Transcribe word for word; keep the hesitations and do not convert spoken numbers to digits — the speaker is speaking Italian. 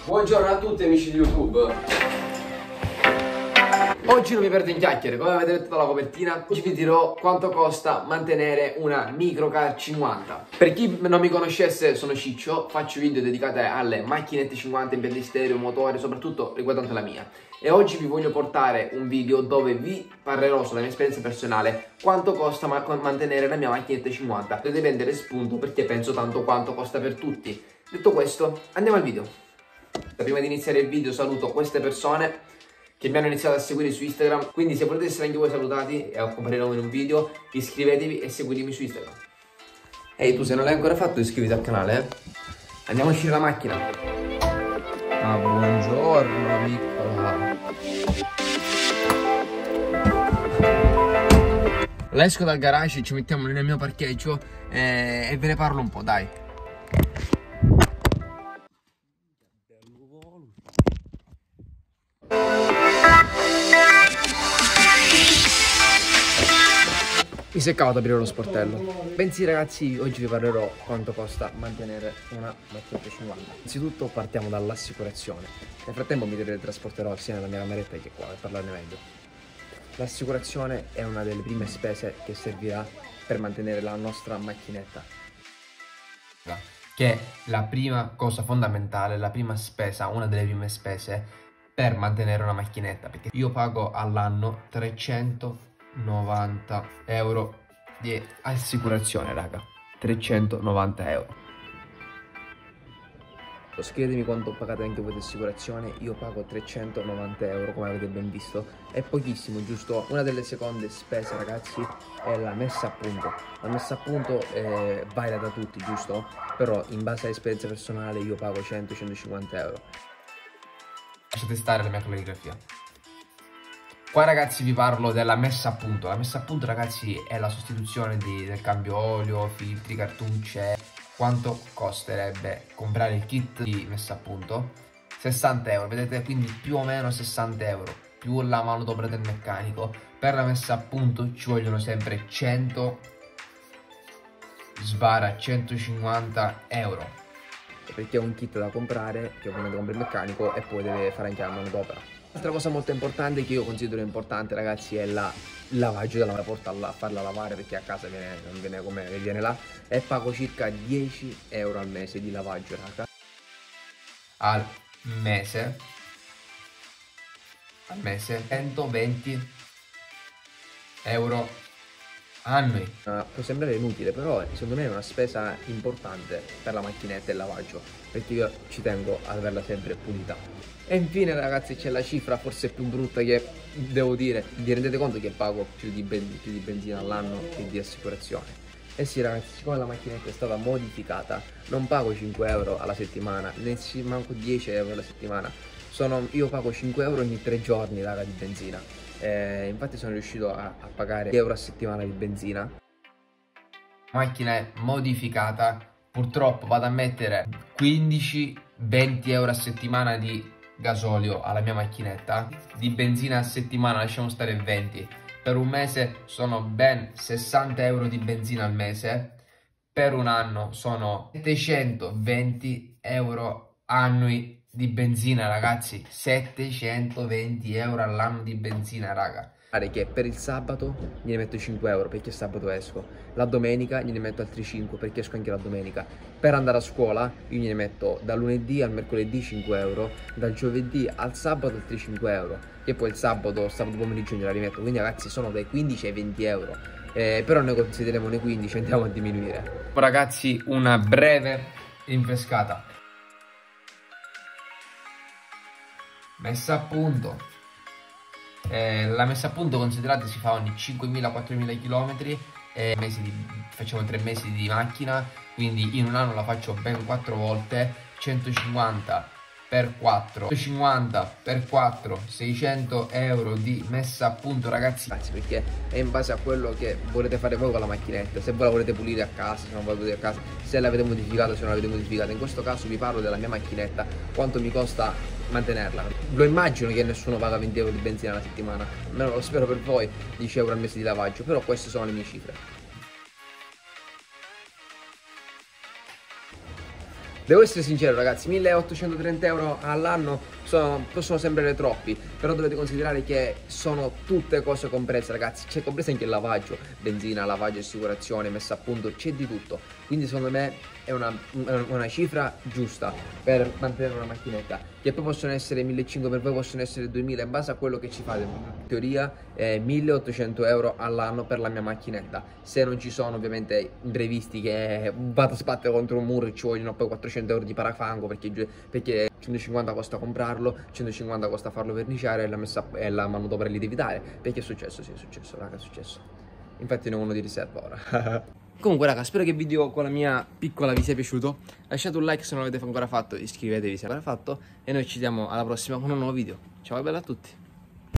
Buongiorno a tutti amici di YouTube. Oggi non mi perdo in chiacchiere, come avete detto dalla copertina. Oggi vi dirò quanto costa mantenere una Microcar cinquanta. Per chi non mi conoscesse, sono Ciccio, faccio video dedicati alle macchinette cinquanta, impianti stereo, motore, soprattutto riguardante la mia. E oggi vi voglio portare un video dove vi parlerò sulla mia esperienza personale quanto costa ma mantenere la mia macchinetta cinquanta. Dovete prendere spunto perché penso tanto quanto costa per tutti. Detto questo, andiamo al video. Prima di iniziare il video saluto queste persone che mi hanno iniziato a seguire su Instagram, quindi se volete essere anche voi salutati e comparirò in un video, iscrivetevi e seguitemi su Instagram. Ehi, tu se non l'hai ancora fatto iscriviti al canale, eh? Andiamo a uscire la macchina. Ah, buongiorno piccola. La esco dal garage, ci mettiamo nel mio parcheggio eh, e ve ne parlo un po', dai. Mi seccavo ad aprire lo sportello. Bensì ragazzi, oggi vi parlerò quanto costa mantenere una macchinetta cinquanta. Innanzitutto partiamo dall'assicurazione. Nel frattempo mi teletrasporterò sia nella mia cameretta che qua per parlarne meglio. L'assicurazione è una delle prime spese che servirà per mantenere la nostra macchinetta, che è la prima cosa fondamentale, la prima spesa, una delle prime spese per mantenere una macchinetta, perché io pago all'anno trecentonovanta euro di assicurazione, raga. trecentonovanta euro. Scrivetemi quanto pagate anche voi di assicurazione. Io pago trecentonovanta euro, come avete ben visto. È pochissimo, giusto? Una delle seconde spese, ragazzi, è la messa a punto. La messa a punto è varia da tutti, giusto? Però in base all'esperienza personale io pago cento centocinquanta euro. Lasciate stare la mia calligrafia. Qua ragazzi vi parlo della messa a punto. La messa a punto ragazzi è la sostituzione di, del cambio olio, filtri, cartucce. Quanto costerebbe comprare il kit di messa a punto? sessanta euro, vedete? Quindi più o meno sessanta euro, più la manodopera del meccanico. Per la messa a punto ci vogliono sempre cento, sbara centocinquanta euro. Perché è un kit da comprare, che ovviamente compra il meccanico e poi deve fare anche la manodopera. Un'altra cosa molto importante che io considero importante ragazzi è la lavaggio della porta a farla lavare, perché a casa viene, non viene come viene là, e pago circa dieci euro al mese di lavaggio, raga. Al mese al mese centoventi euro annui. Uh, può sembrare inutile, però secondo me è una spesa importante per la macchinetta e il lavaggio, perché io ci tengo ad averla sempre pulita. E infine ragazzi c'è la cifra forse più brutta che devo dire. Vi rendete conto che pago più di, ben, più di benzina all'anno che di assicurazione? Eh sì ragazzi, siccome la macchinetta è stata modificata non pago cinque euro alla settimana, ne manco dieci euro alla settimana. Sono, io pago cinque euro ogni tre giorni raga di benzina. Eh, infatti sono riuscito a, a pagare dieci euro a settimana di benzina. Macchina è modificata, purtroppo vado a mettere quindici venti euro a settimana di gasolio alla mia macchinetta. Di benzina a settimana lasciamo stare venti. Per un mese sono ben sessanta euro di benzina al mese. Per un anno sono settecentoventi euro annui di benzina ragazzi. Settecentoventi euro all'anno di benzina raga. Che per il sabato gliene metto cinque euro perché sabato esco, la domenica gliene metto altri cinque perché esco anche la domenica. Per andare a scuola io gliene metto da lunedì al mercoledì cinque euro, dal giovedì al sabato altri cinque euro, e poi il sabato, sabato pomeriggio gliela rimetto. Quindi ragazzi sono dai quindici ai venti euro, eh, però noi consideriamo nei quindici, andiamo a diminuire. Ragazzi una breve rinfrescata. Messa a punto. Eh, la messa a punto considerate si fa ogni cinquemila quattromila chilometri, eh, mesi di, facciamo tre mesi di macchina, quindi in un anno la faccio ben quattro volte. Centocinquanta per quattro, centocinquanta per quattro, seicento euro di messa a punto ragazzi, perché è in base a quello che volete fare voi con la macchinetta. Se voi la volete pulire a casa, se non la volete pulire a casa, se l'avete modificata, se non l'avete modificata. In questo caso vi parlo della mia macchinetta, quanto mi costa mantenerla. Lo immagino che nessuno paga venti euro di benzina alla settimana, almeno lo spero per voi, dieci euro al mese di lavaggio, però queste sono le mie cifre. Devo essere sincero ragazzi, milleottocentotrenta euro all'anno sono, possono sembrare troppi, però dovete considerare che sono tutte cose comprese ragazzi, c'è compreso anche il lavaggio, benzina, lavaggio, assicurazione, messa a punto, c'è di tutto. Quindi secondo me è una, una cifra giusta per mantenere una macchinetta, che poi possono essere millecinquecento, per voi possono essere duemila, in base a quello che ci fate. In teoria è milleottocento euro all'anno per la mia macchinetta, se non ci sono ovviamente imprevisti che vado a sbattere contro un muro e ci vogliono poi quattrocento euro di parafango, perché, perché centocinquanta costa comprarlo, centocinquanta costa farlo verniciare e la, messa, e la manodopera li devi dare. Perché è successo? Sì, è successo, raga, è successo. Infatti ne ho uno di riserva ora. Comunque raga, spero che il video con la mia piccola vi sia piaciuto. Lasciate un like se non l'avete ancora fatto, iscrivetevi se l'avete fatto, e noi ci vediamo alla prossima con un nuovo video. Ciao e bella a tutti.